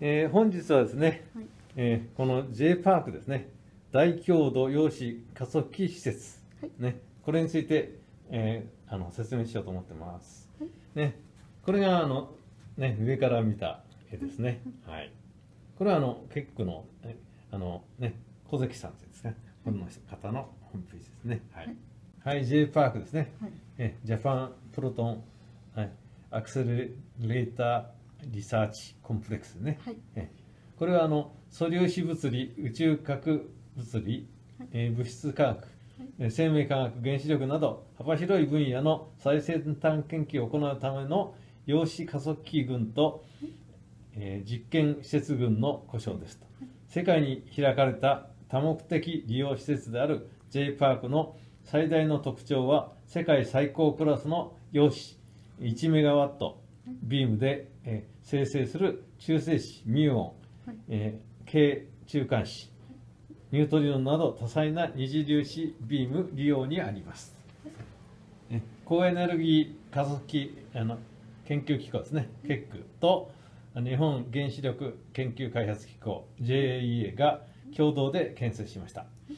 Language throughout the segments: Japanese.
本日はですね、 はいこの J パークですね、大強度陽子加速器施設、 はいね、これについて、説明しようと思ってます。 はいね、これが上から見た絵ですね。はい、これは結句の小関さんですね、この方のホームページですね。はい、J パークですね。ジャパンプロトン、アクセレーターリサーチコンプレックスね。これは素粒子物理、宇宙核物理、物質科学、生命科学、原子力など幅広い分野の最先端研究を行うための陽子加速器群と、実験施設群の呼称ですと。世界に開かれた多目的利用施設である J パークの最大の特徴は、世界最高クラスの陽子1メガワットビームで、生成する中性子、ミューオン、軽中間子、ニュートリノなど多彩な二次粒子ビーム利用にあります。高エネルギー加速器研究機構ですね、ケックと日本原子力研究開発機構 JAEA が共同で建設しました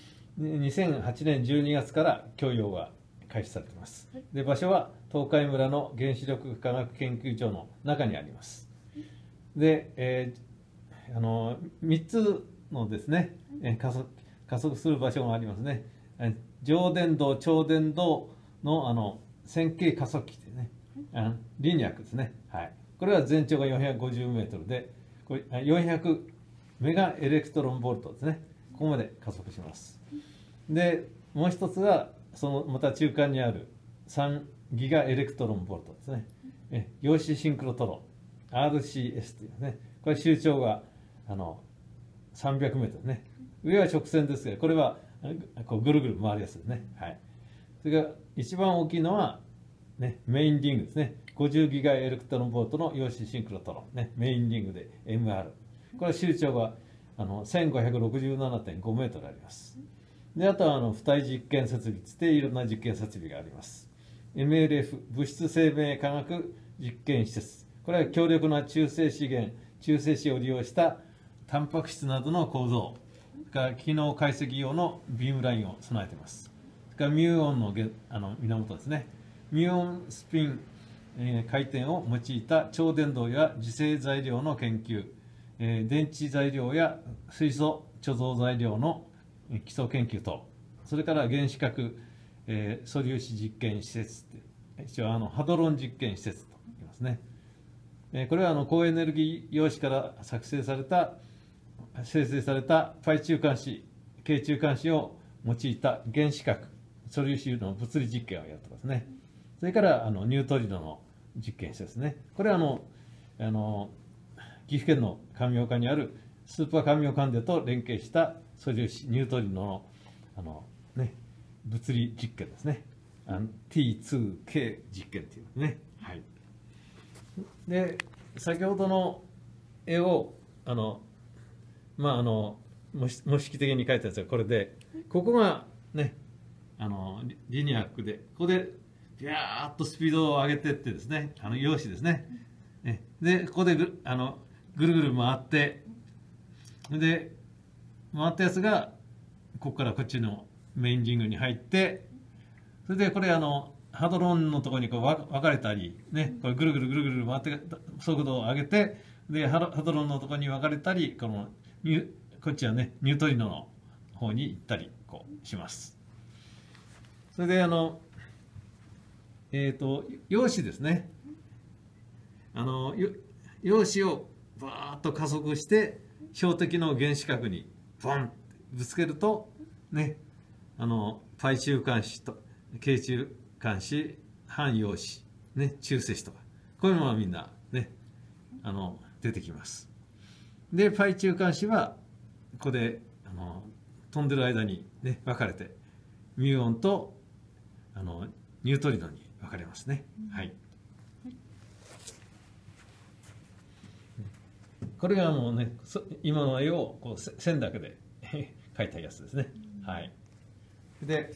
。2008年12月から供用が開始されています。で、場所は東海村の原子力科学研究所の中にあります。で、3つのですね、加速する場所がありますね。上伝導、超伝導の線形加速器ですね。リニアクですね。これは全長が450メートルで、これ400メガエレクトロンボルトですね。ここまで加速します。で、もう一つは、また中間にある3ギガエレクトロンボルトですね。陽子シンクロトロン、RCS というね、これ周長が300メートルですね。上は直線ですが、これはこうぐるぐる回るやつですね。それから一番大きいのは、メインリングですね。50ギガエレクトロンボルトの陽子シンクロトロン、メインリングで MR。これは周長が1567.5 メートルあります。で、あとは付帯実験設備でいろんな実験設備があります。MLF、物質生命科学実験施設。これは強力な中性子源、中性子を利用したタンパク質などの構造、それから機能解析用のビームラインを備えています。それからミューオンの源ですね。ミューオンスピン、回転を用いた超伝導や磁性材料の研究、電池材料や水素貯蔵材料の基礎研究等、それから原子核、素粒子実験施設、一応ハドロン実験施設と言いますね。これは高エネルギー陽子から生成されたパイ中間子、軽中間子を用いた原子核、素粒子の物理実験をやってますね。それからニュートリノの実験施設ね。これは岐阜県の神岡にあるスーパー神岡でと連携した素粒子ニュートリノの物理実験ですね。T2K 実験っていうね。で、先ほどの絵を模式的に描いたやつはこれで、ここがリニアックで、ここでビャーっとスピードを上げていってですね、陽子ですね。で、ここでぐるぐる回って、で、回ったやつが、ここからこっちのメインリングに入って、それでこれハドロンのところにこう分かれたり、これぐるぐる回って速度を上げて、でハドロンのところに分かれたり、こっちはニュートリノの方に行ったりします。それで陽子ですね。陽子をバーッと加速して標的の原子核にボンってぶつけるとパイ中間子と軽中間子、半陽子、中性子とか、こういうのがみんな出てきます。で、パイ中間子はここで飛んでる間に分かれてミューオンとニュートリノに分かれますね。これが今の絵を線だけで描いたやつですね。で、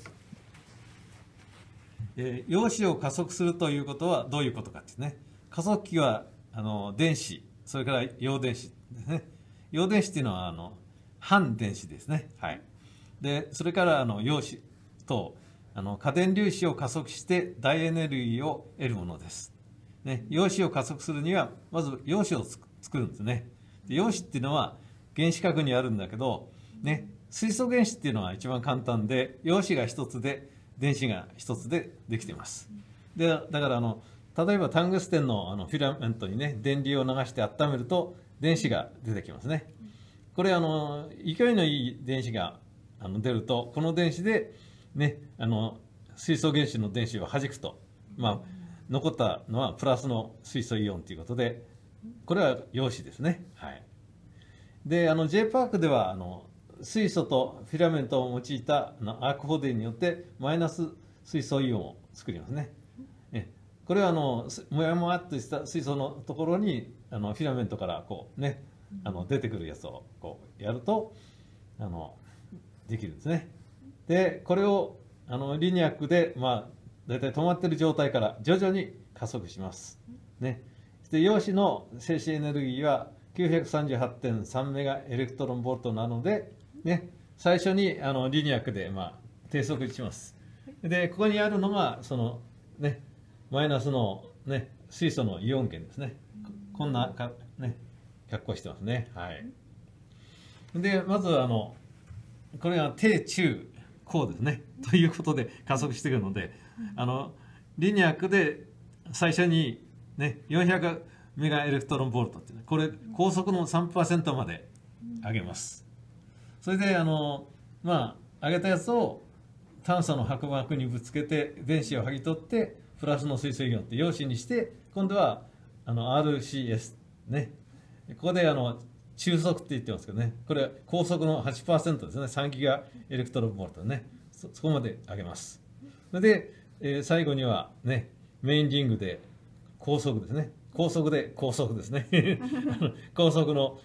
陽子を加速するということはどういうことかですね。加速器は電子、 それから陽電子ですね。陽電子っていうのは反電子ですね。はい。で、それから陽子と過電粒子を加速して大エネルギーを得るものです。ね、陽子を加速するにはまず陽子を作るんですね。で、陽子っていうのは原子核にあるんだけど、ね、水素原子っていうのは一番簡単で、陽子が一つで電子が一つでできています。で、だから例えばタングステンのフィラメントにね、電流を流して温めると電子が出てきますね。これ勢いのいい電子が出ると、この電子でね、水素原子の電子を弾くと、まあ、残ったのはプラスの水素イオンということで、これは陽子ですね。はい。で、J パークでは水素とフィラメントを用いたアーク放電によってマイナス水素イオンを作りますね。これはもやもやっとした水素のところにフィラメントからこうね出てくるやつをこうやるとできるんですね。でこれをリニアックでだいたい止まっている状態から徐々に加速します。ね。で陽子の静止エネルギーは 938.3 メガエレクトロンボルトなので、ね、最初にリニアックで低速します。でここにあるのがねマイナスの、ね、水素のイオン圏ですね。こんな格好してますね。はい。でまずこれが低中高ですね。ということで加速していくのでリニアックで最初に、ね、400メガエレクトロンボルトっていうのはこれ高速の 3% まで上げます。それで上げたやつを炭素の薄膜にぶつけて電子を剥ぎ取ってプラスの水素イオンって陽子にして今度はRCS ね、ここで中速って言ってますけどね、これ高速の 8% ですね。3ギガエレクトロンボルトね、そこまで上げます。それで、最後にはねメインリングで高速ですね、高速ですね高速の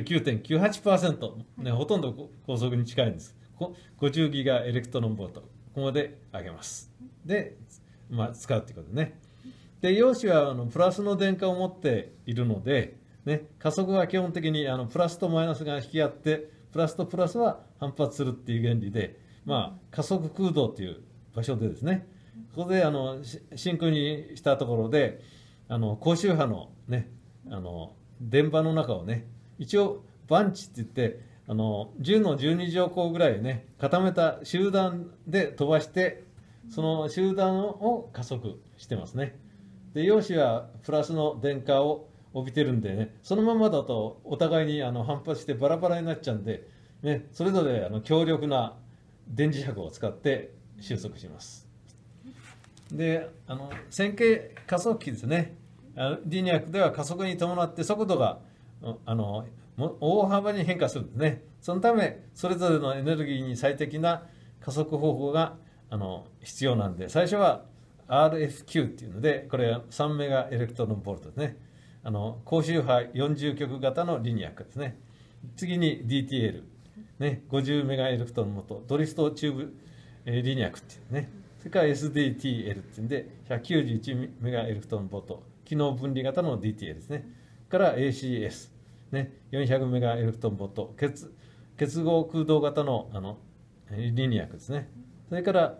99.98%、ね、ほとんど高速に近いんです。50ギガエレクトロンボルトここまで上げます。で使うということですね。で陽子はプラスの電荷を持っているので、ね、加速は基本的にプラスとマイナスが引き合ってプラスとプラスは反発するっていう原理で、加速空洞という場所でですね、ここで真空にしたところで高周波のね電場の中をね一応バンチって言って10の12乗項ぐらいね固めた集団で飛ばしてその集団を加速してますね。で陽子はプラスの電荷を帯びてるんでね、そのままだとお互いに反発してバラバラになっちゃうんで、ね、それぞれ強力な電磁石を使って収束します。で線形加速器ですね。リニアックでは加速に伴って速度が大幅に変化するんですね。そのためそれぞれのエネルギーに最適な加速方法が必要なんで、最初は RFQ っていうのでこれは3メガエレクトロンボルトですね。高周波40極型のリニアックですね。次に DTL、ね、50メガエレクトロンボルトドリフトチューブリニアックっていうね。それから SDTL っていうんで191メガエレクトロンボルト機能分離型の DTL ですね。から ACS、ね、400メガエレクトロンボルト結合空洞型のリニアックですね。それから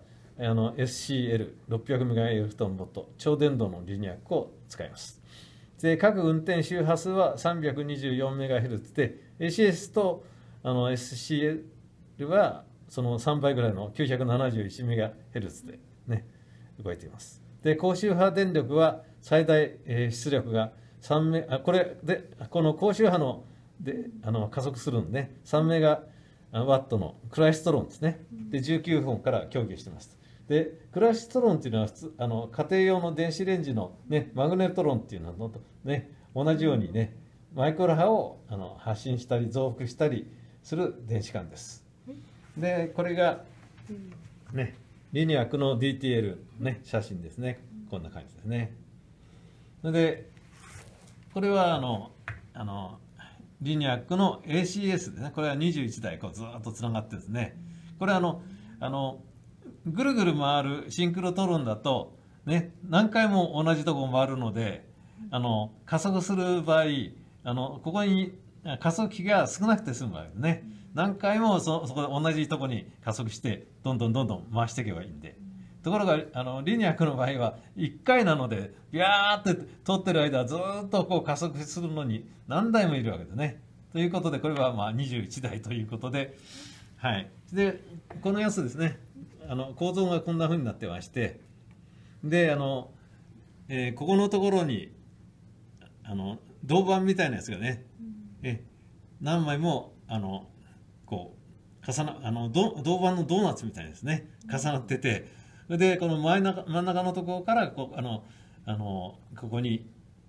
SCL600 メガエレクトロンボルト超電導のリニアックを使います。で各運転周波数は 324MHz で ACS とSCL はその3倍ぐらいの 971MHz で、ね、動いています。で高周波電力は最大出力がこの高周波ので加速するので、3メガワットのクライストロンですね。で19本から協議しています。でクライストロンっていうのは家庭用の電子レンジの、ね、マグネトロンっていうのと、ね、同じようにねマイクロ波を発信したり増幅したりする電子管です。でこれが、ね、リニアックの DTL、ね、写真ですね。こんな感じですね。でこれはリニアックの ACS ですね。これは21台こうずっとつながってですね、これはぐるぐる回るシンクロトロンだと、ね、何回も同じとこ回るので加速する場合ここに加速器が少なくて済むわけですね。何回もそこで同じとこに加速してどんどん回していけばいいんで。ところがリニアックの場合は1回なのでビャーって通ってる間はずっとこう加速するのに何台もいるわけですね。ということでこれはまあ21台ということで、はい、でこのやつですね、構造がこんな風になってまして、でここのところに銅板みたいなやつがね、何枚もこう銅板のドーナツみたいですね、重なってて、それでこの真ん中のところからここに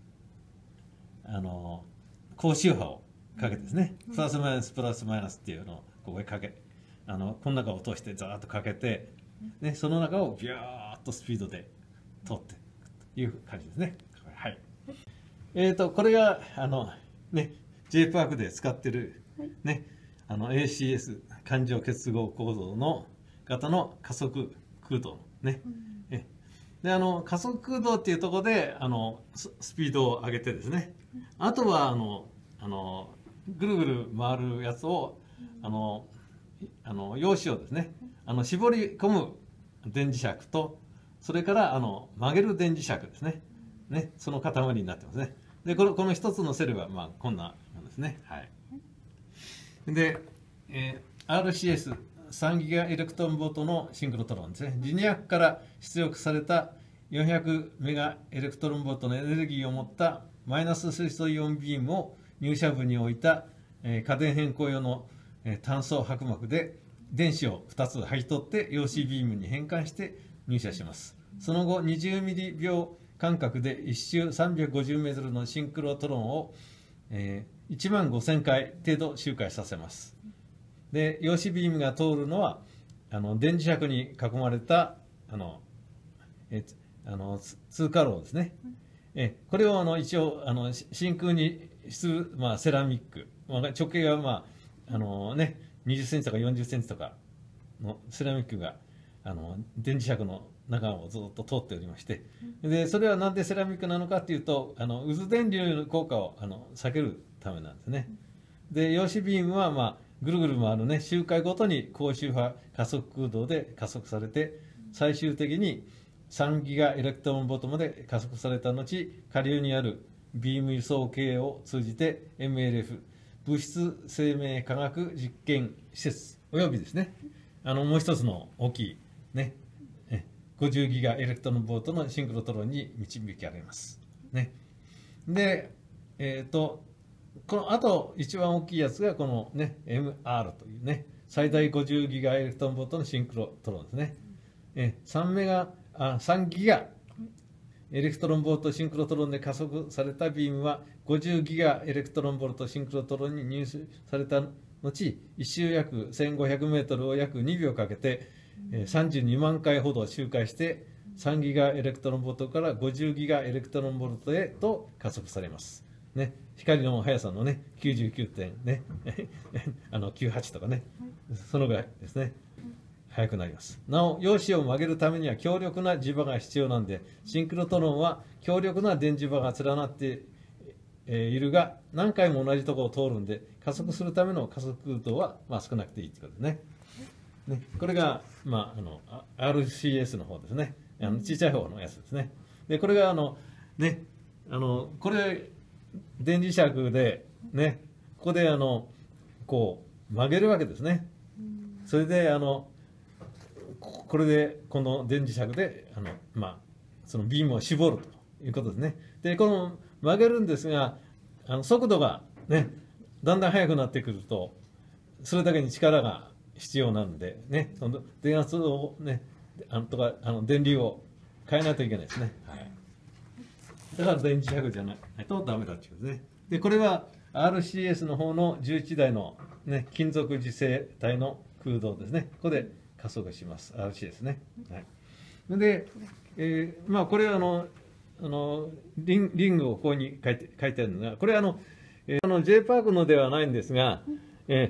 高周波をかけてですね、プラスマイナスプラスマイナスっていうのをここへかけこの中を通してザーッとかけて、ね、その中をビャーッとスピードで通っていくという感じですね。はい。これがね J パークで使ってるねACS 環状結合構造の型の加速空洞ね。で加速空洞っていうところでスピードを上げてですね、あとはぐるぐる回るやつを陽子をですね絞り込む電磁石と、それから曲げる電磁石ですね、その塊になってますね。でこの一つのセルはまあこんななんですね。はい。で、RCS3 ギガエレクトロンボルトのシンクロトロンですね。リニアックから出力された400メガエレクトロンボルトのエネルギーを持ったマイナス水素イオンビームを入射部に置いた過電変更用の単層薄膜で電子を2つ剥ぎ取って陽子ビームに変換して入射します。その後20ミリ秒間隔で1周350メートルのシンクロトロンを1万5000回程度周回させます。で陽子ビームが通るのは電磁石に囲まれた通過路ですね。これを一応真空にする、セラミック、直径が20センチとか40センチとかのセラミックが電磁石の中をずっと通っておりまして、でそれはなんでセラミックなのかというと渦電流の効果を避けるためなんですね。で陽子ビームはぐるぐる回る周回ごとに高周波加速空洞で加速されて、最終的に3ギガエレクトロンボルトまで加速された後、下流にあるビーム輸送系を通じて MLF 物質生命科学実験施設およびですねもう一つの大きいね50ギガエレクトロンボルトのシンクロトロンに導き上げますね。でこのあと一番大きいやつがこのね MR というね最大50ギガエレクトロンボルトのシンクロトロンですね。3ギガエレクトロンボルトシンクロトロンで加速されたビームは50ギガエレクトロンボルトシンクロトロンに入手された後、1周約1500メートルを約2秒かけて32万回ほど周回して3ギガエレクトロンボルトから50ギガエレクトロンボルトへと加速されます。ね、光の速さのね 99. 点ね98とかね、そのぐらいですね。速くなります。なお陽子を曲げるためには強力な磁場が必要なんで、シンクロトロンは強力な電磁場が連なっているが何回も同じところを通るんで、加速するための加速空洞は少なくていいということですね。これが、RCS の方ですね。小さい方のやつですね。でこれがこれ電磁石でね、ここでこう曲げるわけですね。それでこれでこの電磁石でそのビームを絞るということですね。でこの曲げるんですが速度がねだんだん速くなってくるとそれだけに力が必要なんでね、その電圧をねとか電流を変えないといけないですね。はい、だから電磁石じゃないとダメだっていうことですね。でこれは RCS の方の11台の、金属磁性体の空洞ですね。ここで加速します。RC ですね。はい、で、これはリングをここに書いてあるのが、これJ パークのではないんですが、ケ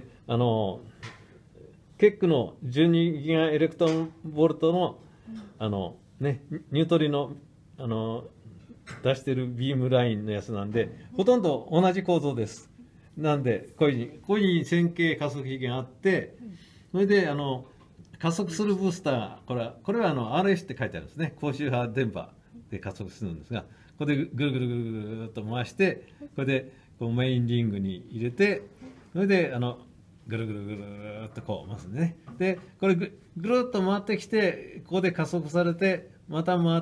ックの12ギガエレクトロンボルトのニュートリノ出してるビームラインのやつなんで、ほとんど同じ構造です。なんで、こういうふうに線形加速器があって、それで加速するブースター、これはRF って書いてあるんですね。高周波電波で加速するんですが、ここでぐるぐるぐるぐるっと回して、これでこうメインリングに入れて、それでぐるぐるぐるっとこう回すんでね。で、これぐるっと回ってきて、ここで加速されて、また回って、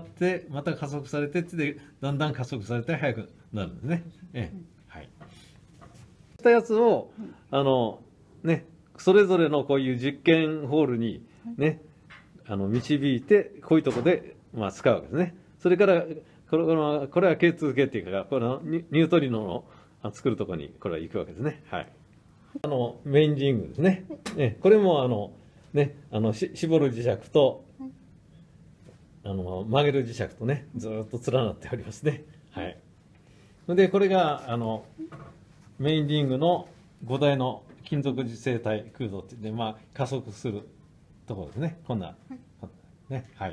また加速されてで、だんだん加速されて速くなるんですね。はい。したやつをね、それぞれのこういう実験ホールにね、導いて、こういうところで、使うわけですね。それから、これは K2K っていうか、このニュートリノの作るところにこれは行くわけですね。はい。メインリングですね。これも絞る磁石と、曲げる磁石とね、ずっと連なっておりますね。はい。で、これが、メインリングの5台の金属磁性体空洞っていって、加速するところですね。こんな、ね、はい。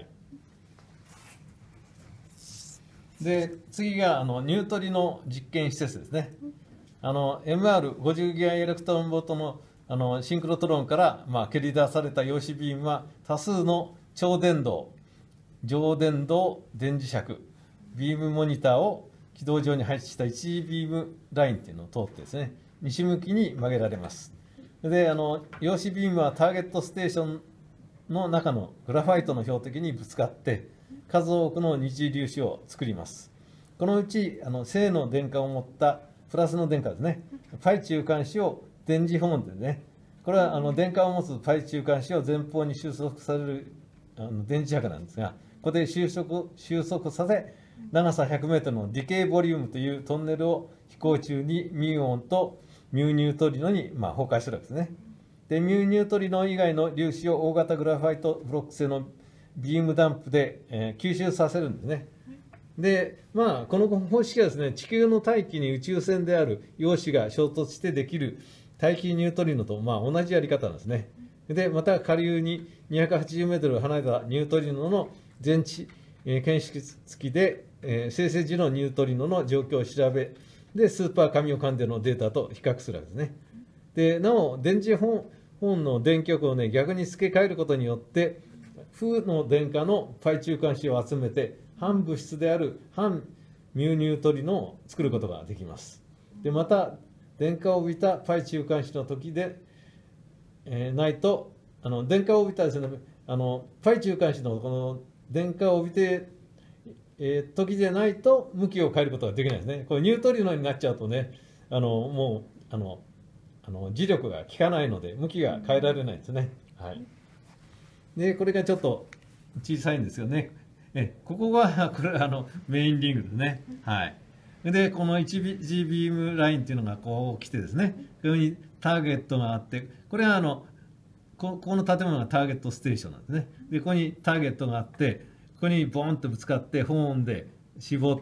で、次がニュートリノ実験施設ですね。MR50 ギガエレクトロンボルトのシンクロトロンから、蹴り出された陽子ビームは多数の超電導、上電導電磁石、ビームモニターを軌道上に配置した一次ビームラインっていうのを通ってですね、西向きに曲げられます。で、陽子ビームはターゲットステーションの中のグラファイトの標的にぶつかって、数多くの二次粒子を作ります。このうち、正の電荷を持ったプラスの電荷ですね、パイ中間子を電磁ホーンでね、これは電荷を持つパイ中間子を前方に収束される電磁石なんですが、ここで収束させ、長さ100メートルのディケイボリュームというトンネルを飛行中にミューオンとミューニュートリノに崩壊するわけですね。で、ミューニュートリノ以外の粒子を大型グラファイトブロック製のビームダンプで、吸収させるんですね。で、この方式はですね、地球の大気に宇宙船である陽子が衝突してできる大気ニュートリノと同じやり方なんですね。で、また下流に280メートル離れたニュートリノの全地検出付きで、生成時のニュートリノの状況を調べ、で、スーパーカミオカンデのデータと比較するわけですね。で、なお、電磁本の電極を逆に付け替えることによって、負の電荷のパイ中間子を集めて、反物質である反ミューニュートリノを作ることができます。で、また、電荷を帯びたパイ中間子の時で、ないと、電荷を帯びたですね、パイ中間子のこの電荷を帯びて、時でないと向きを変えることができないですね。これニュートリノになっちゃうとね、もう磁力が効かないので向きが変えられないですね。はい。で、これがちょっと小さいんですよね。ここがこれメインリングですね。はい。で、この 1G ビームラインっていうのがこう来てですね、ここにターゲットがあって、これはこの建物がターゲットステーションなんですね。で、ここにターゲットがあって、ここにボーンとぶつかって、ホーンで絞って、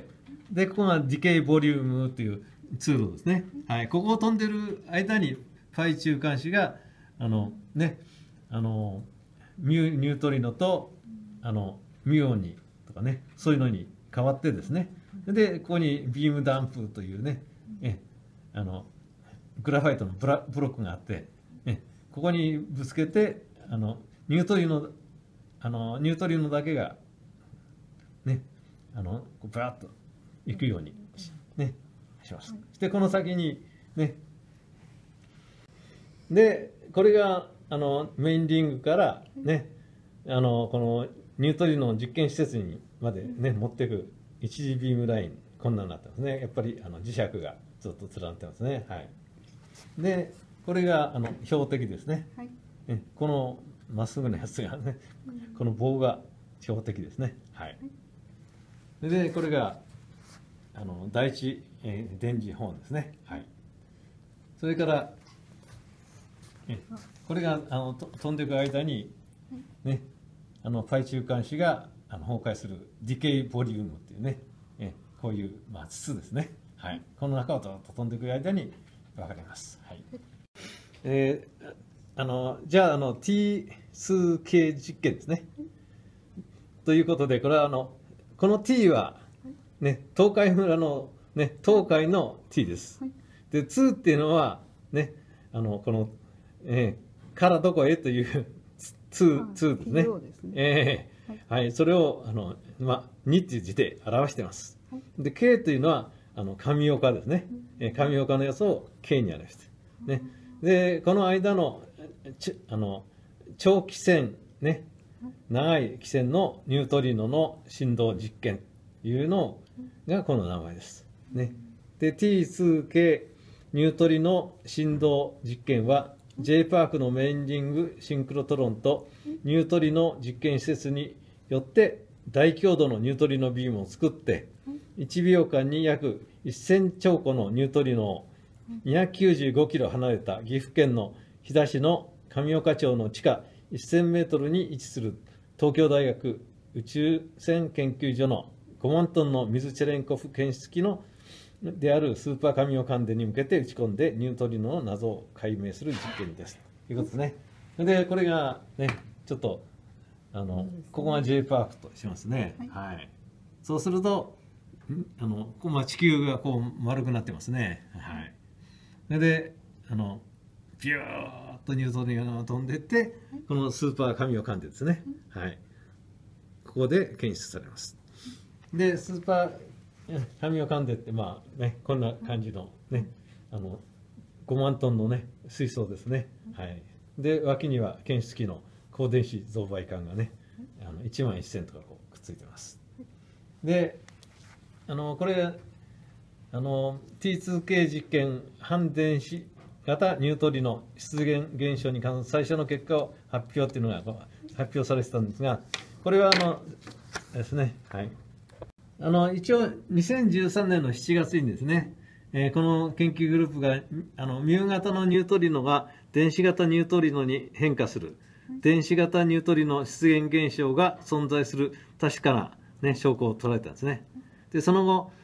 で、ここがディケイボリュームという通路ですね。はい。ここを飛んでる間に、パイ中間子が、ミュートリノと、ミュオンにとかね、そういうのに変わってですね。で、ここにビームダンプというね、グラファイトのブロックがあって、ここにぶつけて、ニュートリノだけが、ね、ブラッと行くようにね、します。そしてこの先に、ね、で、これが、メインリングからね、このニュートリノの実験施設にまでね、持っていく一次ビームライン、こんなになってますね。やっぱり磁石がずっと連なってますね。はい。で、これが標的ですね。はい、このまっすぐなやつがね、この棒が標的ですね。はい。で、これが第一電磁ホーンですね。はい。それからこれが飛んでいく間にね、パイ中間子が崩壊するディケイボリュームっていうね、こういう筒ですね。はい。この中をずっと飛んでいく間に分かります。はい。じゃあT 数形実験ですね。ということで、これはこの T はね、東海村の、ね、東海の T です。 はい、 で、2っていうのは、ね、この、からどこへという2ですね。 TO ですね。 はい、それを2っていう字で表しています。 はい、 で、K というのは上岡ですね。上岡のやつを K に表して、ね。で、この間の長期線、ね、長い汽線のニュートリノの振動実験というのがこの名前です。ね、で T2K ニュートリノ振動実験は J パークのメインリングシンクロトロンとニュートリノ実験施設によって大強度のニュートリノビームを作って1秒間に約1000兆個のニュートリノを295キロ離れた岐阜県の飛騨市の上岡町の地下1000メートルに位置する東京大学宇宙船研究所の5万トンの水チェレンコフ検出機のであるスーパー上岡電に向けて打ち込んでニュートリノの謎を解明する実験です。ということですね。で、これがね、ちょっとここが J パークとしますね。はい。そうすると地球がこう丸くなってますね。はい。それでビューッとニュートリノが飛んでいって、このスーパー上岡電ですね。はい。ここで検出されます。で、スーパー上岡電ってこんな感じのね、5万トンのね水槽ですね。はい。で、脇には検出機の高電子増倍管がね、1万1000とかこうくっついてます。で、これT2K 実験反電子型ニュートリノ出現現象に関する最初の結果を発表っていうのが発表されてたんですが、これはですね、はい、一応2013年の7月にですね、この研究グループがミュー型のニュートリノが電子型ニュートリノに変化する電子型ニュートリノ出現現象が存在する確かな、ね、証拠を捉えたんですね。で、その後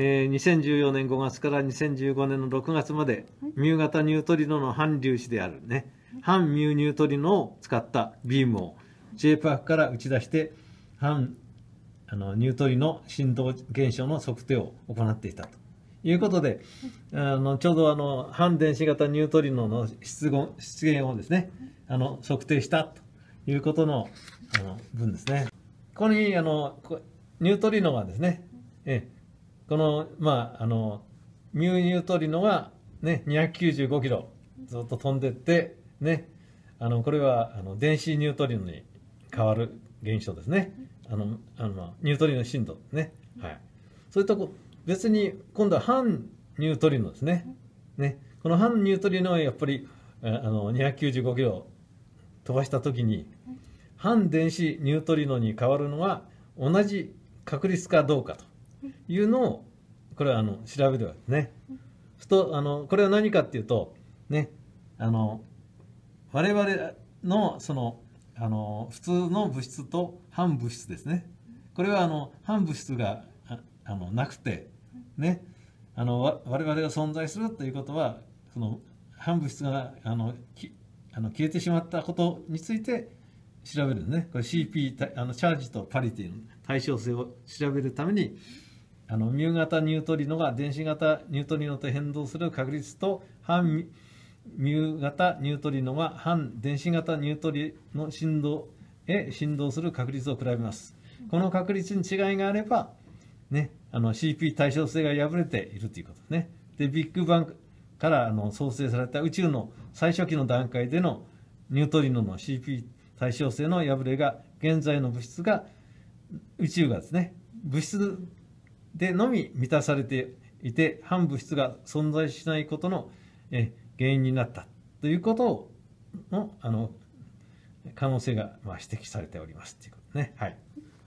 2014年5月から2015年の6月まで、ミュー型ニュートリノの反粒子であるね、反ミューニュートリノを使ったビームを J パークから打ち出して、反ニュートリノ振動現象の測定を行っていたということで、ちょうど反電子型ニュートリノの出現をですね、測定したということの文ですね。ここにニュートリノがですね、このミューニュートリノがね295キロずっと飛んでってね、これは電子ニュートリノに変わる現象ですね。ニュートリノ振動ですね。はい。それと別に今度は反ニュートリノですね。ね、この反ニュートリノはやっぱり295キロ飛ばしたときに反電子ニュートリノに変わるのは同じ確率かどうかというのをこれは調べるわけですね。これは何かっていうとね、我々の普通の物質と反物質ですね。これは反物質がなくてね、我々が存在するということはその反物質が消えてしまったことについて調べるんですね。これ CP チャージとパリティの対称性を調べるためにミュー型ニュートリノが電子型ニュートリノと変動する確率と反ミュー型ニュートリノが反電子型ニュートリノ振動へ振動する確率を比べます。この確率に違いがあれば、ね、CP 対称性が破れているということですね。で、ビッグバンから創生された宇宙の最初期の段階でのニュートリノの CP 対称性の破れが現在の宇宙がですね、物質でのみ満たされていて反物質が存在しないことの原因になったということの可能性が指摘されておりますということね。はい。